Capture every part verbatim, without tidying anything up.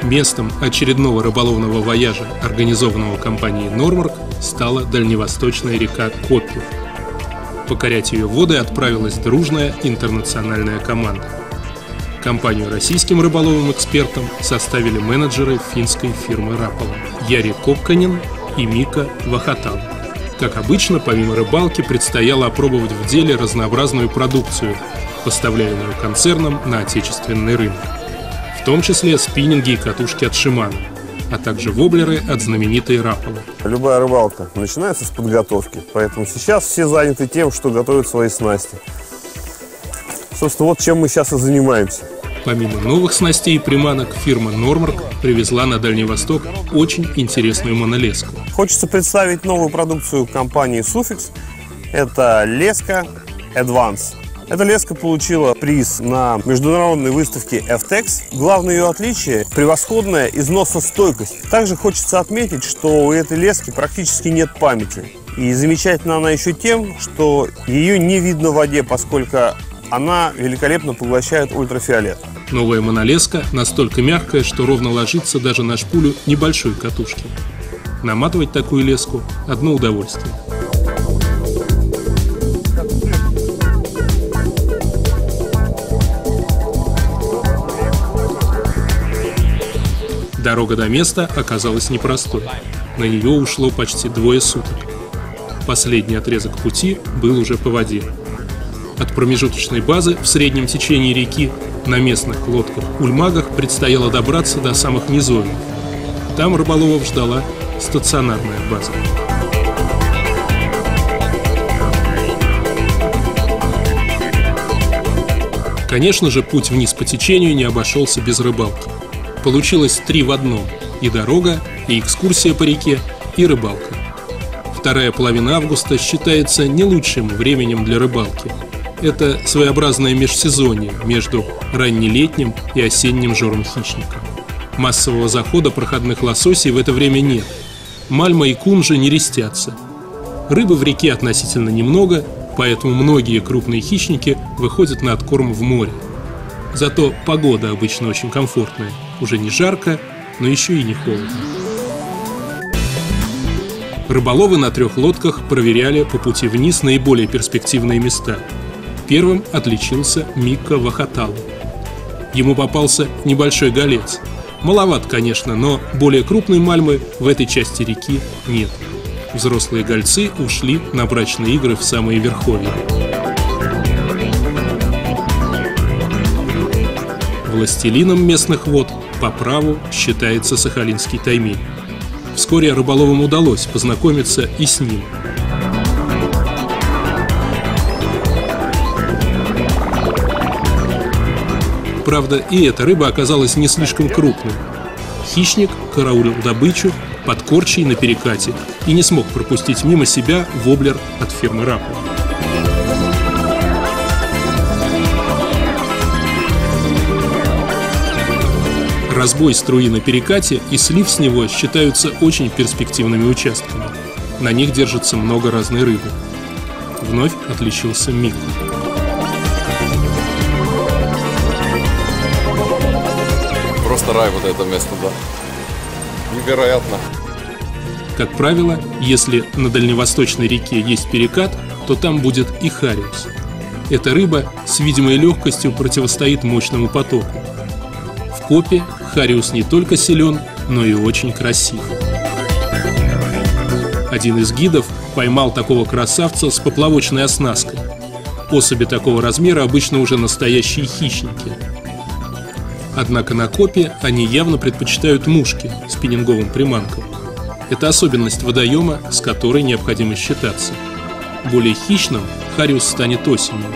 Местом очередного рыболовного вояжа, организованного компанией «Нормарк», стала дальневосточная река Копи. Покорять ее воды отправилась дружная интернациональная команда. Компанию российским рыболовным экспертам составили менеджеры финской фирмы «Рапала» Яри Кокканен и Мика Вахатала. Как обычно, помимо рыбалки, предстояло опробовать в деле разнообразную продукцию, поставляемую концерном на отечественный рынок, в том числе спиннинги и катушки от Шимано, а также воблеры от знаменитой «Рапалы». Любая рыбалка начинается с подготовки, поэтому сейчас все заняты тем, что готовят свои снасти. Собственно, вот чем мы сейчас и занимаемся. Помимо новых снастей и приманок, фирма «Нормарк» привезла на Дальний Восток очень интересную монолеску. Хочется представить новую продукцию компании Sufix. Это леска Advance. Эта леска получила приз на международной выставке эф текс. Главное ее отличие – превосходная износостойкость. Также хочется отметить, что у этой лески практически нет памяти. И замечательна она еще тем, что ее не видно в воде, поскольку она великолепно поглощает ультрафиолет. Новая монолеска настолько мягкая, что ровно ложится даже на шпулю небольшой катушки. Наматывать такую леску – одно удовольствие. Дорога до места оказалась непростой. На нее ушло почти двое суток. Последний отрезок пути был уже по воде. От промежуточной базы в среднем течении реки на местных лодках-ульмагах предстояло добраться до самых низовий. Там рыболовов ждала стационарная база. Конечно же, путь вниз по течению не обошелся без рыбалки. Получилось три в одном – и дорога, и экскурсия по реке, и рыбалка. Вторая половина августа считается не лучшим временем для рыбалки. Это своеобразное межсезонье между раннелетним и осенним жором хищника. Массового захода проходных лососей в это время нет. Мальма и кунжа не рестятся. Рыбы в реке относительно немного, поэтому многие крупные хищники выходят на откорм в море. Зато погода обычно очень комфортная. Уже не жарко, но еще и не холодно. Рыболовы на трех лодках проверяли по пути вниз наиболее перспективные места. Первым отличился Мика Вахатала. Ему попался небольшой голец. Маловат, конечно, но более крупной мальмы в этой части реки нет. Взрослые гольцы ушли на брачные игры в самые верховья. Властелином местных вод по праву считается сахалинский таймень. Вскоре рыболовам удалось познакомиться и с ним. Правда, и эта рыба оказалась не слишком крупной. Хищник караулил добычу под корчей на перекате и не смог пропустить мимо себя воблер от фирмы «Рапала». Разбой струи на перекате и слив с него считаются очень перспективными участками. На них держится много разной рыбы. Вновь отличился Мика. Просто рай вот это место, да. Невероятно. Как правило, если на дальневосточной реке есть перекат, то там будет и хариус. Эта рыба с видимой легкостью противостоит мощному потоку. В Копи хариус не только силен, но и очень красив. Один из гидов поймал такого красавца с поплавочной оснасткой. Особи такого размера обычно уже настоящие хищники. Однако на Копи они явно предпочитают мушки спиннинговым приманкам. Это особенность водоема, с которой необходимо считаться. Более хищным хариус станет осенью.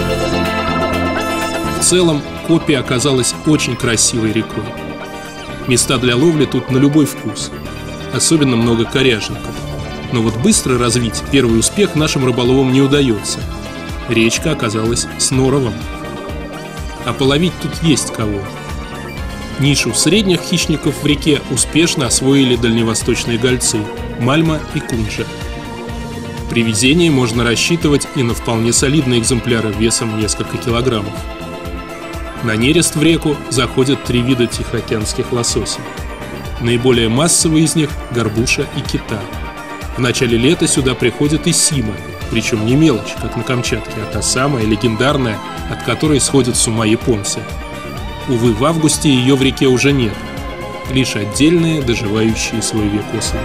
В целом, Копи оказалась очень красивой рекой. Места для ловли тут на любой вкус. Особенно много коряжников. Но вот быстро развить первый успех нашим рыболовам не удается. Речка оказалась с норовом. А половить тут есть кого. Нишу средних хищников в реке успешно освоили дальневосточные гольцы – мальма и кунжа. При везении можно рассчитывать и на вполне солидные экземпляры весом несколько килограммов. На нерест в реку заходят три вида тихоокеанских лососей. Наиболее массовые из них – горбуша и кита. В начале лета сюда приходит и сима, причем не мелочь, как на Камчатке, а та самая легендарная, от которой сходят с ума японцы. Увы, в августе ее в реке уже нет, лишь отдельные, доживающие свой век особи.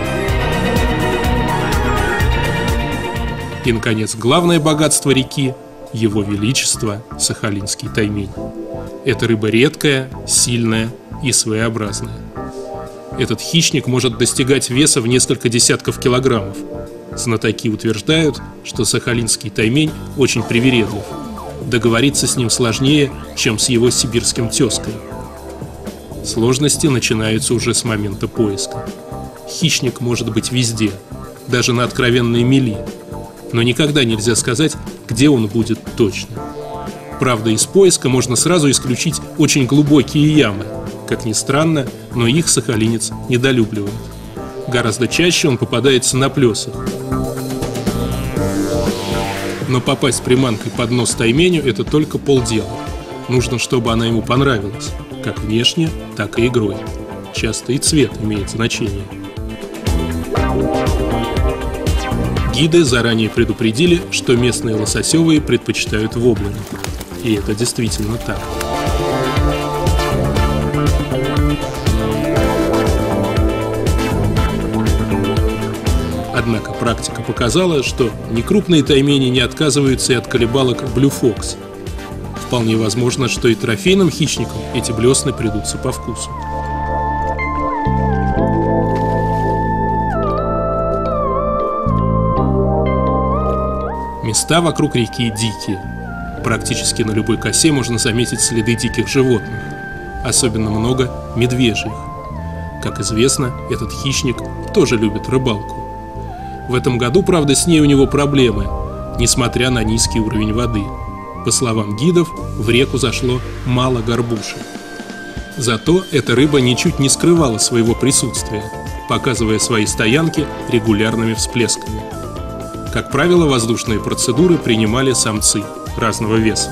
И, наконец, главное богатство реки – его величество сахалинский таймень. Это рыба редкая, сильная и своеобразная. Этот хищник может достигать веса в несколько десятков килограммов. Знатоки утверждают, что сахалинский таймень очень привередлив. Договориться с ним сложнее, чем с его сибирским тезкой. Сложности начинаются уже с момента поиска. Хищник может быть везде, даже на откровенной мели. Но никогда нельзя сказать, где он будет точно. Правда, из поиска можно сразу исключить очень глубокие ямы. Как ни странно, но их сахалинец недолюбливает. Гораздо чаще он попадается на плесах. Но попасть приманкой под нос тайменю – это только полдела. Нужно, чтобы она ему понравилась, как внешне, так и игрой. Часто и цвет имеет значение. Гиды заранее предупредили, что местные лососевые предпочитают воблера. И это действительно так. Однако практика показала, что некрупные таймени не отказываются и от колебалок Blue Fox. Вполне возможно, что и трофейным хищникам эти блесны придутся по вкусу. Места вокруг реки дикие. Практически на любой косе можно заметить следы диких животных. Особенно много медвежьих. Как известно, этот хищник тоже любит рыбалку. В этом году, правда, с ней у него проблемы, несмотря на низкий уровень воды. По словам гидов, в реку зашло мало горбуши. Зато эта рыба ничуть не скрывала своего присутствия, показывая свои стоянки регулярными всплесками. Как правило, воздушные процедуры принимали самцы разного веса.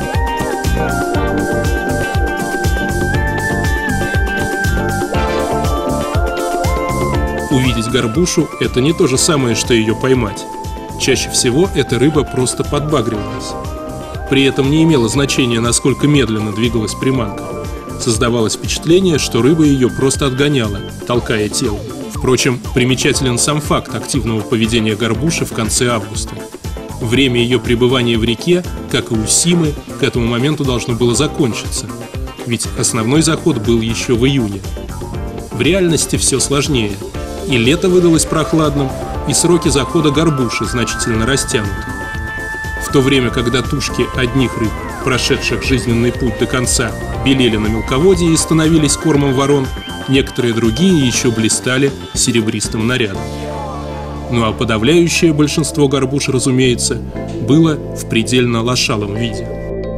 Увидеть горбушу – это не то же самое, что ее поймать. Чаще всего эта рыба просто подбагривалась. При этом не имело значения, насколько медленно двигалась приманка. Создавалось впечатление, что рыба ее просто отгоняла, толкая тело. Впрочем, примечателен сам факт активного поведения горбуши в конце августа. Время ее пребывания в реке, как и у симы, к этому моменту должно было закончиться, ведь основной заход был еще в июне. В реальности все сложнее. И лето выдалось прохладным, и сроки захода горбуши значительно растянуты. В то время, когда тушки одних рыб, прошедших жизненный путь до конца, белели на мелководье и становились кормом ворон, некоторые другие еще блистали серебристым нарядом. Ну а подавляющее большинство горбуш, разумеется, было в предельно лошалом виде.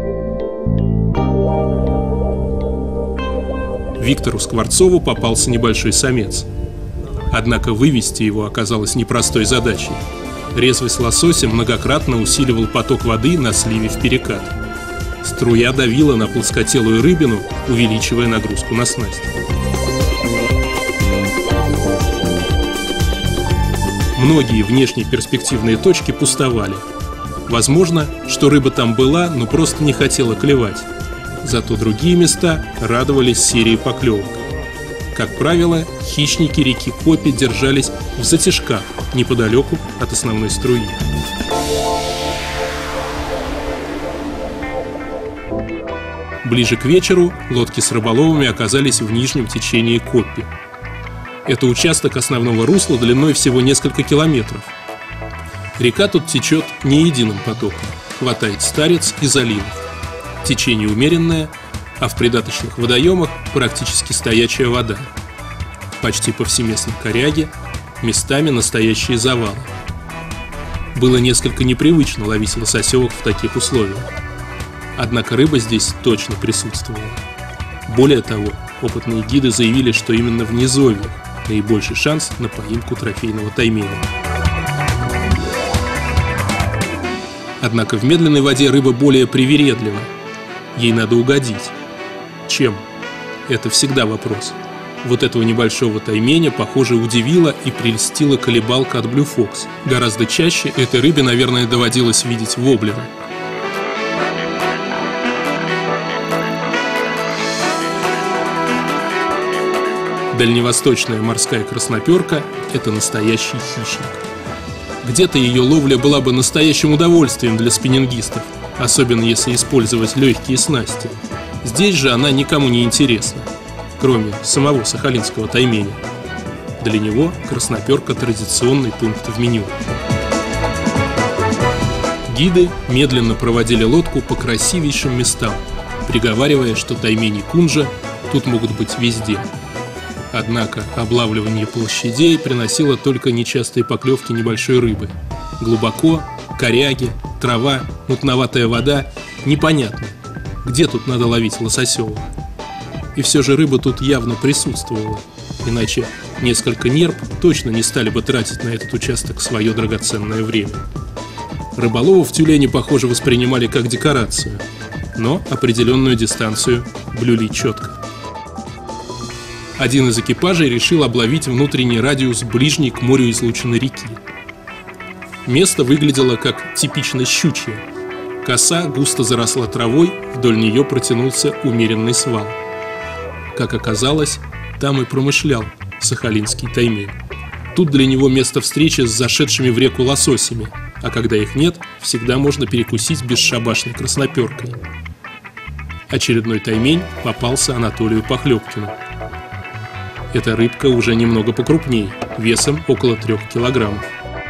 Виктору Скворцову попался небольшой самец. Однако вывести его оказалось непростой задачей. Резвость лосося многократно усиливал поток воды на сливе в перекат. Струя давила на плоскотелую рыбину, увеличивая нагрузку на снасть. Многие внешние перспективные точки пустовали. Возможно, что рыба там была, но просто не хотела клевать. Зато другие места радовались серии поклевок. Как правило, хищники реки Копи держались в затишках, неподалеку от основной струи. Ближе к вечеру лодки с рыболовами оказались в нижнем течении Копи. Это участок основного русла длиной всего несколько километров. Река тут течет не единым потоком, хватает старец и заливов. Течение умеренное, а в придаточных водоемах практически стоячая вода. Почти повсеместно коряги, местами настоящие завалы. Было несколько непривычно ловить лососевых в таких условиях. Однако рыба здесь точно присутствовала. Более того, опытные гиды заявили, что именно в низовьях наибольший шанс на поимку трофейного тайменя. Однако в медленной воде рыба более привередлива. Ей надо угодить. чем? Это всегда вопрос. Вот этого небольшого тайменя, похоже, удивила и прельстила колебалка от Blue Fox. Гораздо чаще этой рыбе, наверное, доводилось видеть воблера. Дальневосточная морская красноперка – это настоящий хищник. Где-то ее ловля была бы настоящим удовольствием для спиннингистов, особенно если использовать легкие снасти. Здесь же она никому не интересна, кроме самого сахалинского тайменя. Для него красноперка – традиционный пункт в меню. Гиды медленно проводили лодку по красивейшим местам, приговаривая, что таймени кунжа тут могут быть везде. Однако облавливание площадей приносило только нечастые поклевки небольшой рыбы. Глубоко, коряги, трава, мутноватая вода – непонятно, где тут надо ловить лососевых. И все же рыба тут явно присутствовала, иначе несколько нерп точно не стали бы тратить на этот участок свое драгоценное время. Рыболовов тюлени, похоже, воспринимали как декорацию, но определенную дистанцию блюли четко. Один из экипажей решил обловить внутренний радиус ближней к морю излученной реки. Место выглядело как типично щучье. Коса густо заросла травой, вдоль нее протянулся умеренный свал. Как оказалось, там и промышлял сахалинский таймень. Тут для него место встречи с зашедшими в реку лососями, а когда их нет, всегда можно перекусить бесшабашной красноперкой. Очередной таймень попался Анатолию Похлебкину. Эта рыбка уже немного покрупнее, весом около трех килограммов.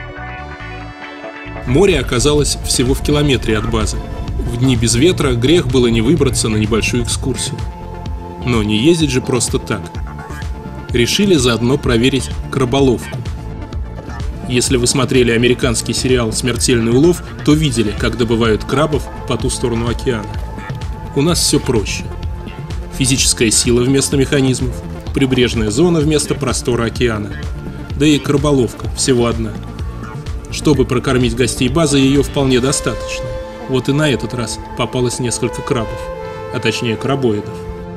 Море оказалось всего в километре от базы. В дни без ветра грех было не выбраться на небольшую экскурсию. Но не ездить же просто так. Решили заодно проверить краболовку. Если вы смотрели американский сериал «Смертельный улов», то видели, как добывают крабов по ту сторону океана. У нас все проще. Физическая сила вместо механизмов, прибрежная зона вместо простора океана. Да и краболовка всего одна. Чтобы прокормить гостей базы, ее вполне достаточно. Вот и на этот раз попалось несколько крабов, а точнее крабоидов.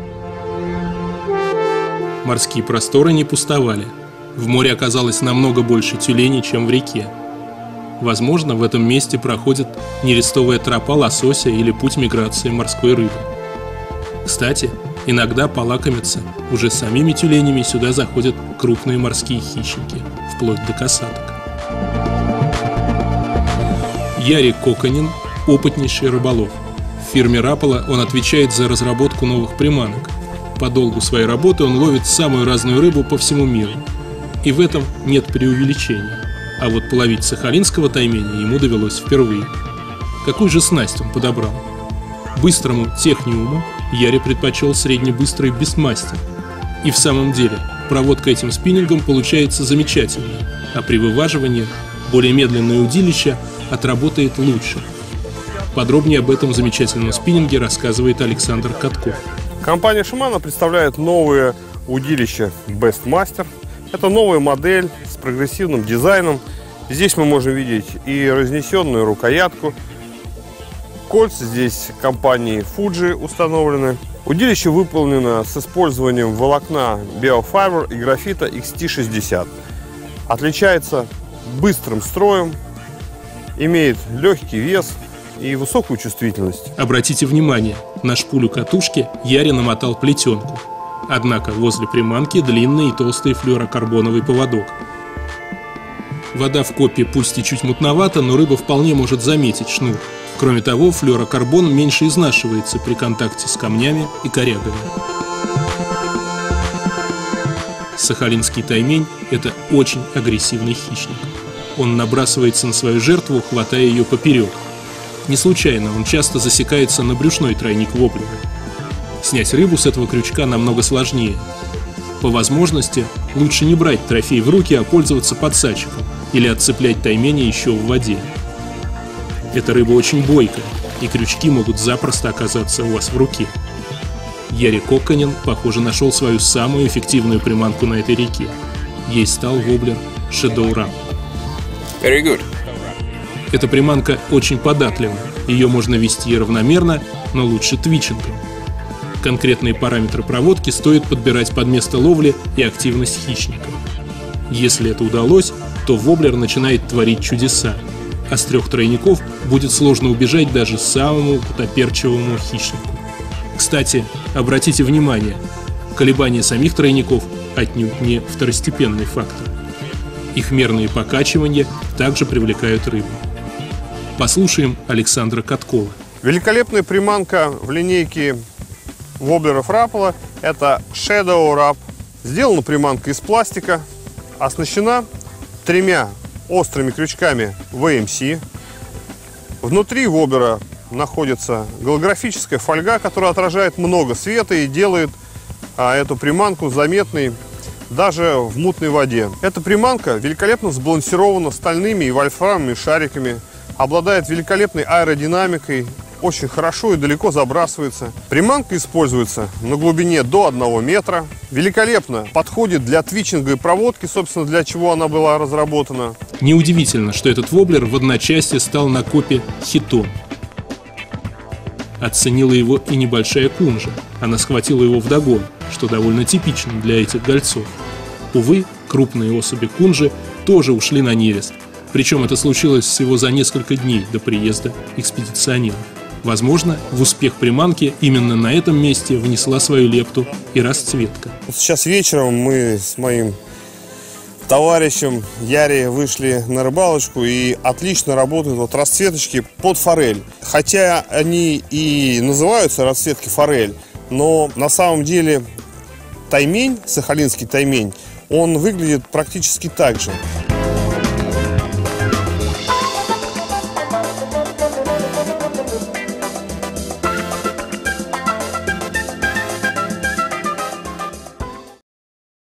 Морские просторы не пустовали. В море оказалось намного больше тюленей, чем в реке. Возможно, в этом месте проходит нерестовая тропа лосося или путь миграции морской рыбы. Кстати, иногда полакомиться уже самими тюленями сюда заходят крупные морские хищники, вплоть до касаток. Ярик Коконин – опытнейший рыболов. В фирме Rapala он отвечает за разработку новых приманок. По долгу своей работы он ловит самую разную рыбу по всему миру. И в этом нет преувеличения. А вот половить сахалинского тайменя ему довелось впервые. Какую же снасть он подобрал? Быстрому техниуму Яри предпочел среднебыстрый бисмастер. И в самом деле, проводка этим спиннингом получается замечательной, а при вываживании более медленное удилище отработает лучше. Подробнее об этом замечательном спиннинге рассказывает Александр Катков. Компания Shimano представляет новые удилища Bestmaster. Это новая модель с прогрессивным дизайном. Здесь мы можем видеть и разнесенную рукоятку. Кольца здесь компании Fuji установлены. Удилище выполнено с использованием волокна Biofiber и графита икс ти шестьдесят. Отличается быстрым строем, имеет легкий вес и высокую чувствительность. Обратите внимание, на шпулю катушки Яри намотал плетенку. Однако возле приманки длинный и толстый флюорокарбоновый поводок. Вода в копе пусть и чуть мутновата, но рыба вполне может заметить шнур. Кроме того, флюорокарбон меньше изнашивается при контакте с камнями и корягами. Сахалинский таймень – это очень агрессивный хищник. Он набрасывается на свою жертву, хватая ее поперек. Не случайно он часто засекается на брюшной тройник воблера. Снять рыбу с этого крючка намного сложнее. По возможности лучше не брать трофей в руки, а пользоваться подсачиком или отцеплять тайменя еще в воде. Эта рыба очень бойкая, и крючки могут запросто оказаться у вас в руке. Ярик Коконин, похоже, нашел свою самую эффективную приманку на этой реке. Ей стал воблер Shadow Ram. Very good. Эта приманка очень податлива, ее можно вести равномерно, но лучше твичингом. Конкретные параметры проводки стоит подбирать под место ловли и активность хищника. Если это удалось, то воблер начинает творить чудеса, а с трех тройников будет сложно убежать даже самому гутоперчивому хищнику. Кстати, обратите внимание, колебания самих тройников отнюдь не второстепенный фактор. Их мерные покачивания также привлекают рыбу. Послушаем Александра Каткова. Великолепная приманка в линейке воблеров Rapala – это Shadow Rap. Сделана приманка из пластика, оснащена тремя острыми крючками ви эм си. Внутри воблера находится голографическая фольга, которая отражает много света и делает а, эту приманку заметной даже в мутной воде. Эта приманка великолепно сбалансирована стальными и вольфрамовыми шариками, обладает великолепной аэродинамикой, очень хорошо и далеко забрасывается. Приманка используется на глубине до одного метра. Великолепно подходит для твичинга и проводки, собственно, для чего она была разработана. Неудивительно, что этот воблер в одночасье стал на копе хитом. Оценила его и небольшая кунжа. Она схватила его вдогон, что довольно типично для этих гольцов. Увы, крупные особи кунжи тоже ушли на нерест. Причем это случилось всего за несколько дней до приезда экспедиционеров. Возможно, в успех приманки именно на этом месте внесла свою лепту и расцветка. Сейчас вечером мы с моим товарищем Яри вышли на рыбалочку, и отлично работают вот расцветочки под форель. Хотя они и называются расцветки форель, но на самом деле таймень, сахалинский таймень, он выглядит практически так же.